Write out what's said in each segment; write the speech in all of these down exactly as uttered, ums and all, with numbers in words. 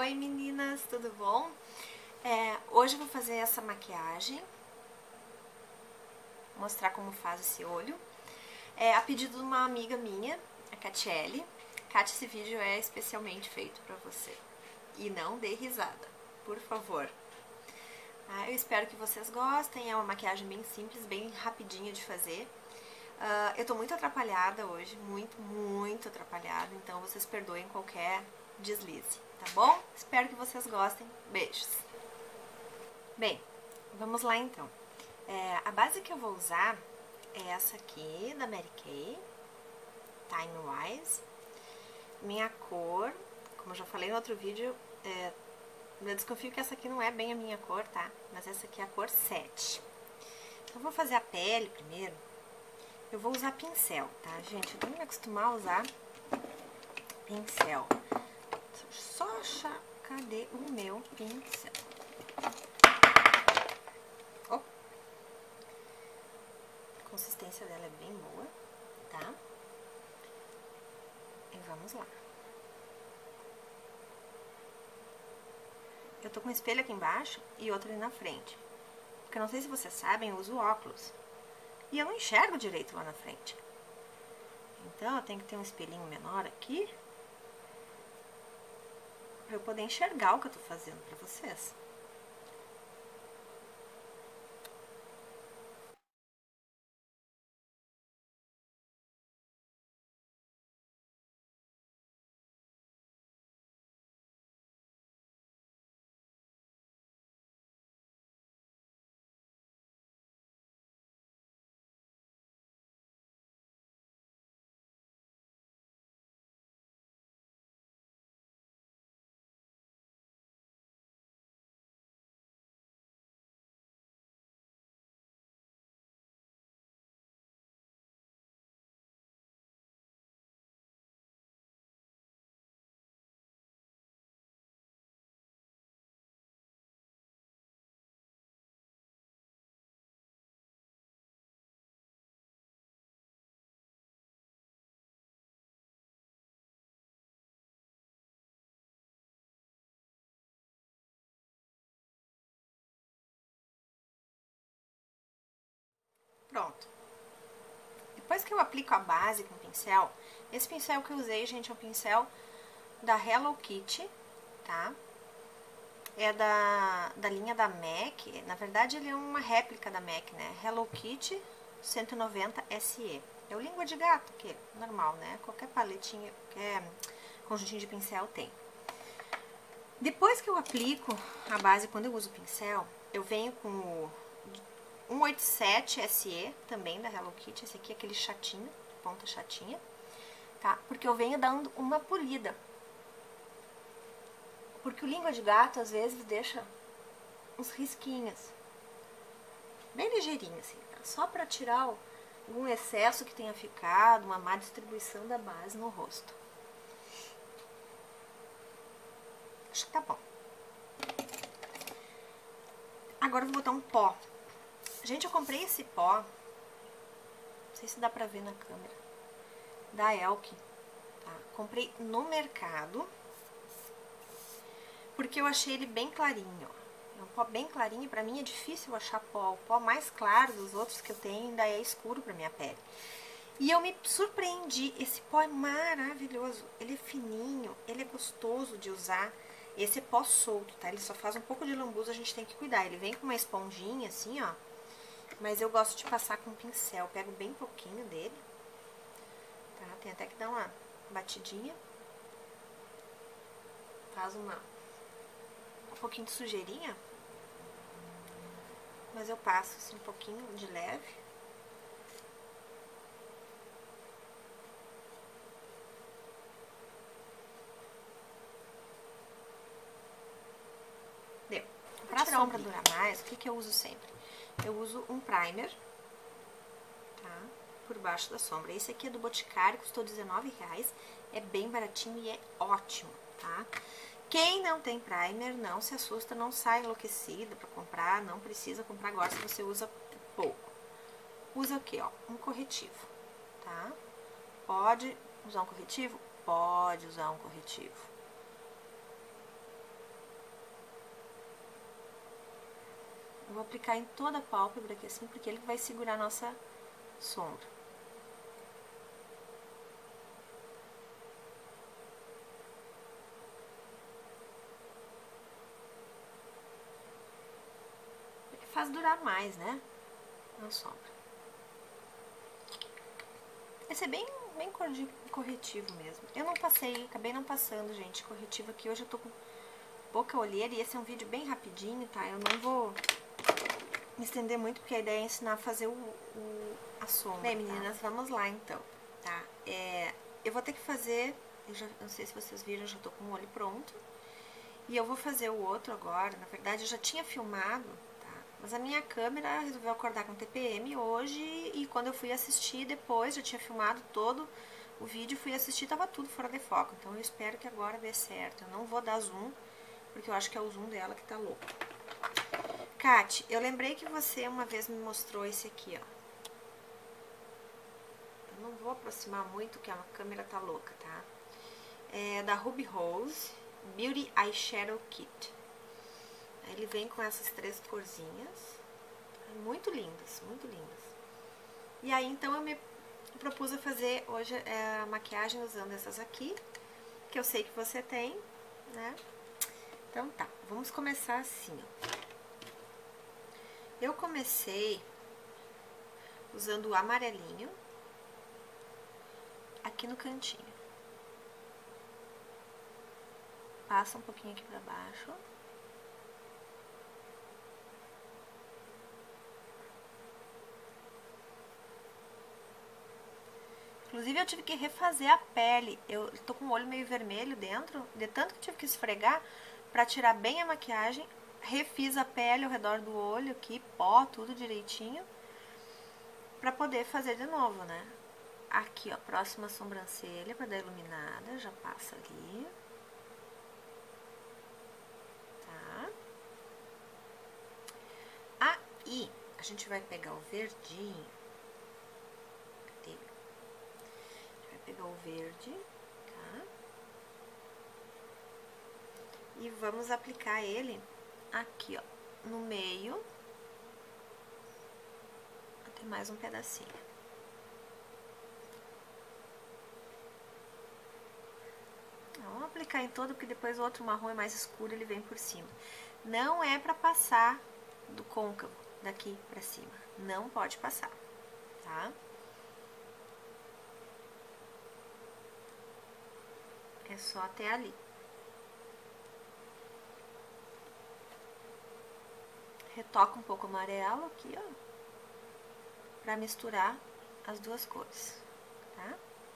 Oi meninas, tudo bom? É, hoje eu vou fazer essa maquiagem, mostrar como faz esse olho. É, a pedido de uma amiga minha, a Catiele. Kátia, esse vídeo é especialmente feito pra você. E não dê risada, por favor. Ah, eu espero que vocês gostem, é uma maquiagem bem simples, bem rapidinha de fazer. Uh, eu tô muito atrapalhada hoje, muito, muito atrapalhada, então vocês perdoem qualquer deslize, tá bom? Espero que vocês gostem. Beijos! Bem, vamos lá então. É, a base que eu vou usar é essa aqui, da Mary Kay, Time Wise. Minha cor, como eu já falei no outro vídeo, é, eu desconfio que essa aqui não é bem a minha cor, tá? Mas essa aqui é a cor sete. Então, eu vou fazer a pele primeiro. Eu vou usar pincel, tá, gente? Eu tenho que me acostumar a usar pincel. Só achar... Cadê o meu pincel? Oh. A consistência dela é bem boa, tá? E vamos lá. Eu tô com um espelho aqui embaixo e outro ali na frente. Porque eu não sei se vocês sabem, eu uso óculos. E eu não enxergo direito lá na frente. Então, eu tenho que ter um espelhinho menor aqui. Pra eu poder enxergar o que eu tô fazendo pra vocês. Pronto. Depois que eu aplico a base com o pincel, esse pincel que eu usei, gente, é um pincel da Hello Kitty, tá? É da, da linha da MAC, na verdade ele é uma réplica da MAC, né? Hello Kitty cento e noventa S E. É o língua de gato, que é normal, né? Qualquer paletinha, qualquer conjuntinho de pincel tem. Depois que eu aplico a base, quando eu uso o pincel, eu venho com o cento e oitenta e sete S E, também da Hello Kitty, esse aqui é aquele chatinho, ponta chatinha, tá? Porque eu venho dando uma polida. Porque o língua de gato, às vezes, deixa uns risquinhos. Bem ligeirinho, assim, tá? Só pra tirar algum excesso que tenha ficado, uma má distribuição da base no rosto. Acho que tá bom. Agora eu vou botar um pó. Gente, eu comprei esse pó, não sei se dá pra ver na câmera, da Elk, tá? Comprei no mercado, porque eu achei ele bem clarinho, ó. É um pó bem clarinho, pra mim é difícil achar pó. O pó mais claro dos outros que eu tenho ainda é escuro pra minha pele. E eu me surpreendi, esse pó é maravilhoso, ele é fininho, ele é gostoso de usar. Esse é pó solto, tá? Ele só faz um pouco de lambuza, a gente tem que cuidar. Ele vem com uma esponjinha assim, ó. Mas eu gosto de passar com pincel, pego bem pouquinho dele, tá? Tem até que dar uma batidinha. Faz uma, um pouquinho de sujeirinha. Mas eu passo assim um pouquinho de leve. Deu. Pra sombra durar mais, o que que eu uso sempre? Eu uso um primer, tá? Por baixo da sombra. Esse aqui é do Boticário, custou dezenove reais. É bem baratinho e é ótimo, tá? Quem não tem primer, não se assusta, não sai enlouquecida pra comprar, não precisa comprar agora se você usa pouco. Usa o que, ó? Um corretivo, tá? Pode usar um corretivo? Pode usar um corretivo. Eu vou aplicar em toda a pálpebra aqui assim, porque ele vai segurar a nossa sombra. Ele faz durar mais, né? A sombra. Esse é bem, bem corretivo mesmo. Eu não passei, acabei não passando, gente, corretivo aqui. Hoje eu tô com pouca olheira e esse é um vídeo bem rapidinho, tá? Eu não vou me estender muito, porque a ideia é ensinar a fazer o, o, a sombra. Bem, meninas, tá? Vamos lá então, tá? É, eu vou ter que fazer, eu já, não sei se vocês viram, eu já tô com o olho pronto. E eu vou fazer o outro agora. Na verdade, eu já tinha filmado, tá? Mas a minha câmera resolveu acordar com T P M hoje. E quando eu fui assistir depois, já tinha filmado todo o vídeo, fui assistir, tava tudo fora de foco. Então eu espero que agora dê certo. Eu não vou dar zoom, porque eu acho que é o zoom dela que tá louco. Kati, eu lembrei que você uma vez me mostrou esse aqui, ó. Eu não vou aproximar muito, que a câmera tá louca, tá? É da Ruby Rose Beauty Eyeshadow Kit. Ele vem com essas três corzinhas, muito lindas, muito lindas. E aí, então, eu me propus a fazer hoje é, a maquiagem usando essas aqui, que eu sei que você tem, né? Então tá, vamos começar assim, ó. Eu comecei usando o amarelinho aqui no cantinho. Passa um pouquinho aqui pra baixo. Inclusive, eu tive que refazer a pele. Eu tô com o olho meio vermelho dentro, de tanto que eu tive que esfregar pra tirar bem a maquiagem. Refiz a pele ao redor do olho aqui, pó, tudo direitinho, pra poder fazer de novo, né? Aqui, ó, próxima sobrancelha pra dar iluminada, já passa ali. Tá? Aí, a gente vai pegar o verdinho. Cadê? A gente vai pegar o verde, tá? E vamos aplicar ele aqui, ó, no meio, até mais um pedacinho. Vamos aplicar em todo, porque depois o outro marrom é mais escuro, ele vem por cima. Não é pra passar do côncavo, daqui pra cima. Não pode passar, tá? É só até ali. Retoca um pouco amarelo aqui, ó, pra misturar as duas cores, tá?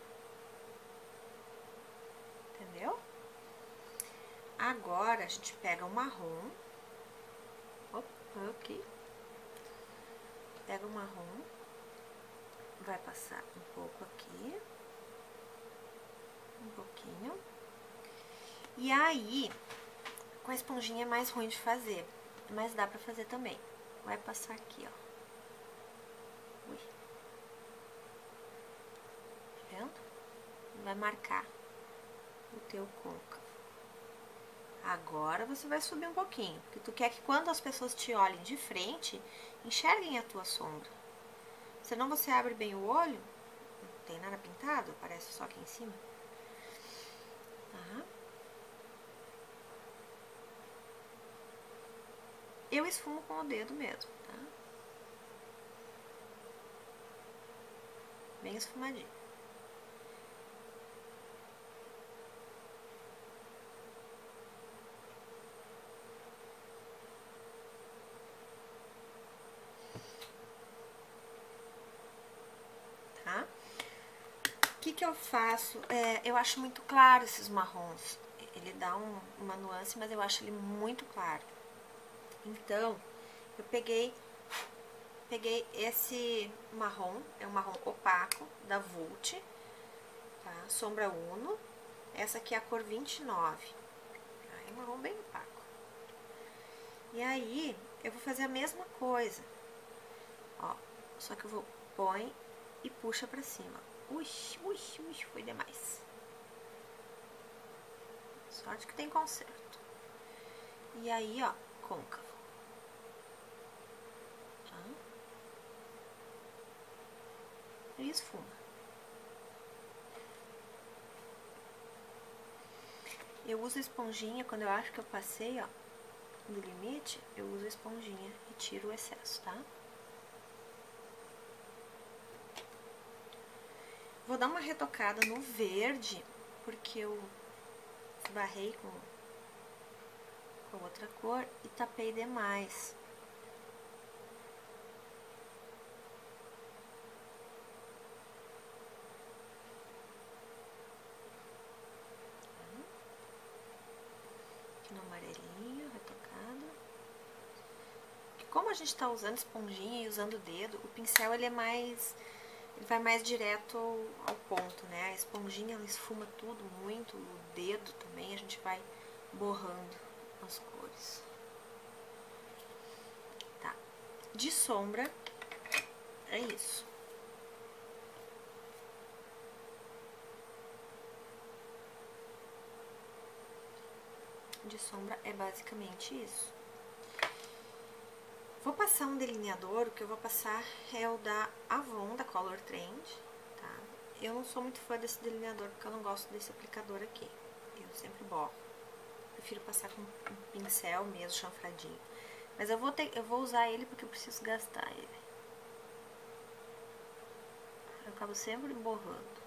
Entendeu? Agora, a gente pega o marrom. Opa, aqui. Pega o marrom. Vai passar um pouco aqui. Um pouquinho. E aí, com a esponjinha é mais ruim de fazer, mas dá pra fazer também. Vai passar aqui, ó. Ui. Tá vendo? Vai marcar o teu côncavo. Agora você vai subir um pouquinho, porque tu quer que quando as pessoas te olhem de frente, enxerguem a tua sombra. Senão você abre bem o olho, não tem nada pintado, aparece só aqui em cima. Tá? Eu esfumo com o dedo mesmo, tá? Bem esfumadinho. Tá? O que que eu faço? É, eu acho muito claro esses marrons. Ele dá um, uma nuance, mas eu acho ele muito claro. Então, eu peguei, peguei esse marrom, é um marrom opaco, da Vult, tá? Sombra Uno. Essa aqui é a cor vinte e nove. É um marrom bem opaco. E aí, eu vou fazer a mesma coisa. Ó, só que eu vou, põe e puxa pra cima. Ui, ui, ui, foi demais. Sorte que tem conserto. E aí, ó, côncavo. e esfuma. Eu uso esponjinha quando eu acho que eu passei, ó, do limite, eu uso esponjinha e tiro o excesso, tá? Vou dar uma retocada no verde, porque eu barrei com, com outra cor e tapei demais. Aqui no amarelinho, retocado. Como a gente tá usando esponjinha e usando o dedo, o pincel ele é mais... ele vai mais direto ao, ao ponto, né? A esponjinha ela esfuma tudo muito, o dedo também a gente vai borrando as cores. Tá. De sombra, é isso. De sombra é basicamente isso. Vou passar um delineador, o que eu vou passar é o da Avon, da Color Trend, tá? Eu não sou muito fã desse delineador, porque eu não gosto desse aplicador aqui. Eu sempre borro. Prefiro passar com um pincel mesmo, chanfradinho. Mas eu vou, ter, eu vou usar ele porque eu preciso gastar ele. Eu acabo sempre borrando.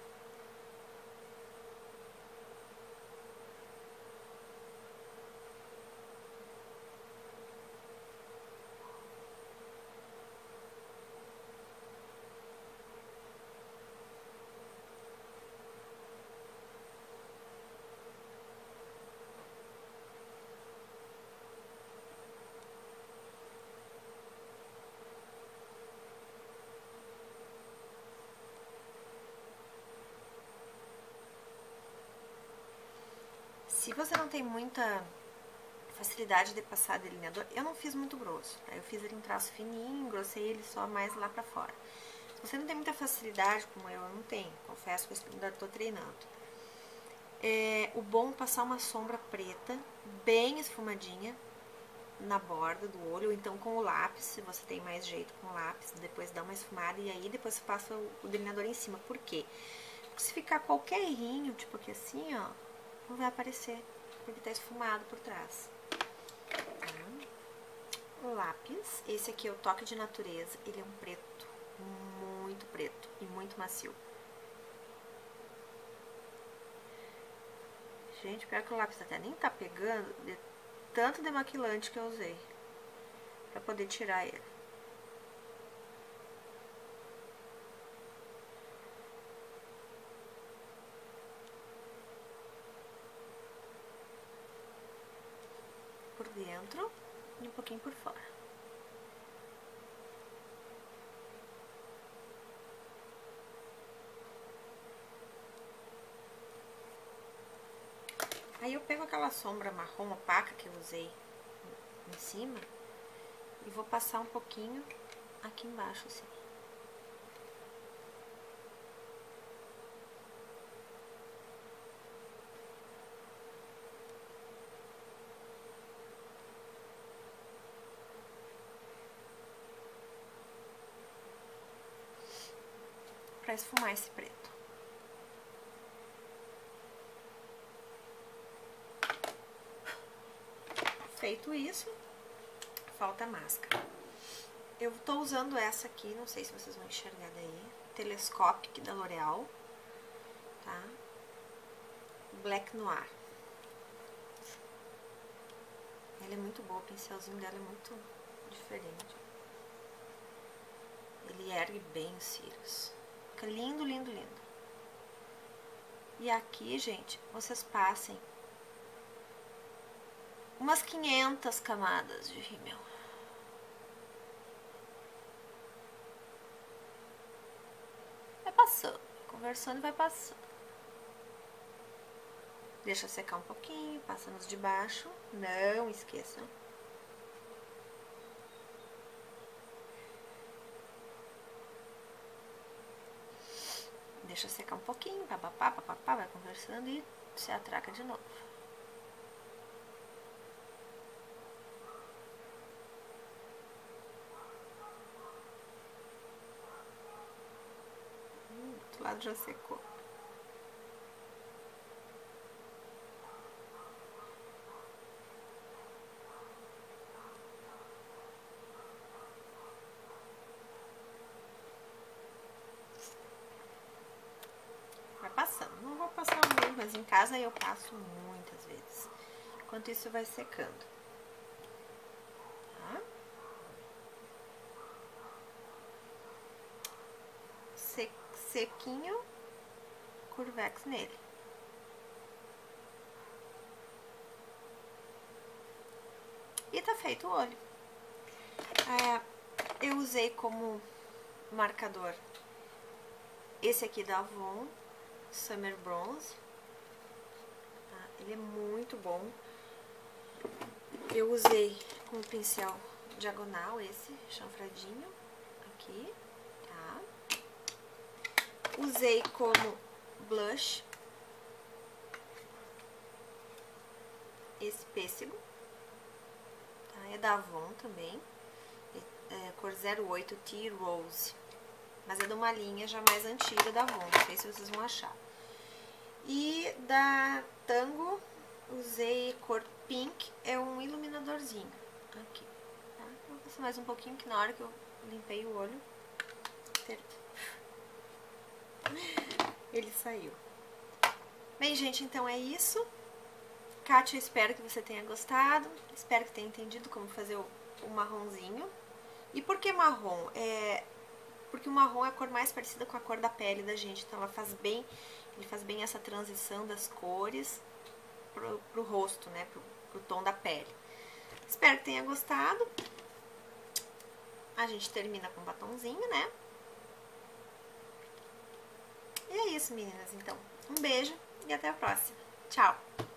Se você não tem muita facilidade de passar delineador, eu não fiz muito grosso, tá? Eu fiz ele em traço fininho, engrossei ele só mais lá pra fora. Se você não tem muita facilidade, como eu, eu não tenho, confesso que eu ainda tô treinando. É o bom passar uma sombra preta, bem esfumadinha, na borda do olho, ou então com o lápis, se você tem mais jeito com o lápis, depois dá uma esfumada e aí depois você passa o delineador em cima. Por quê? Porque se ficar qualquer errinho, tipo aqui assim, ó, não vai aparecer, porque tá esfumado por trás. Tá? O lápis, esse aqui é o Toque de Natureza, ele é um preto, muito preto e muito macio. Gente, pior que o lápis até nem tá pegando, de tanto demaquilante que eu usei pra poder tirar ele. Por dentro e um pouquinho por fora. Aí eu pego aquela sombra marrom opaca que eu usei em cima e vou passar um pouquinho aqui embaixo, assim. Pra esfumar esse preto. Feito isso, falta a máscara. Eu tô usando essa aqui, não sei se vocês vão enxergar daí, Telescopic da L'Oreal, tá? Black Noir. Ela é muito boa, o pincelzinho dela é muito diferente. Ele ergue bem os cílios. Fica lindo, lindo, lindo. E aqui, gente, vocês passem umas quinhentas camadas de rímel. Vai passando, conversando e vai passando. Deixa secar um pouquinho, passa nos de baixo, não esqueçam. Deixa secar um pouquinho, papapá, papapá, vai conversando e se atraca de novo. outro lado já secou. Vai passando. Não vou passar muito, mas em casa eu passo muitas vezes. Enquanto isso vai secando. Tá? Se, sequinho, Curvex nele. E tá feito o olho. É, eu usei como marcador esse aqui da Avon, Summer Bronze. Tá? Ele é muito bom. Eu usei com o pincel diagonal esse, chanfradinho, aqui, tá? Usei como blush esse pêssego, tá? É da Avon também, é cor zero oito Tea Rose, mas é de uma linha já mais antiga da Avon, não sei se vocês vão achar. E da Tango, usei cor pink, é um iluminadorzinho, aqui, tá? Vou passar mais um pouquinho, que na hora que eu limpei o olho, ele saiu. Bem, gente, então é isso. Kátia, eu espero que você tenha gostado, espero que tenha entendido como fazer o, o marronzinho. E por que marrom? É... Porque o marrom é a cor mais parecida com a cor da pele da gente, então ela faz bem, ele faz bem essa transição das cores pro, pro rosto, né, pro, pro tom da pele. Espero que tenha gostado. A gente termina com um batonzinho, né? E é isso, meninas, então. Um beijo e até a próxima. Tchau!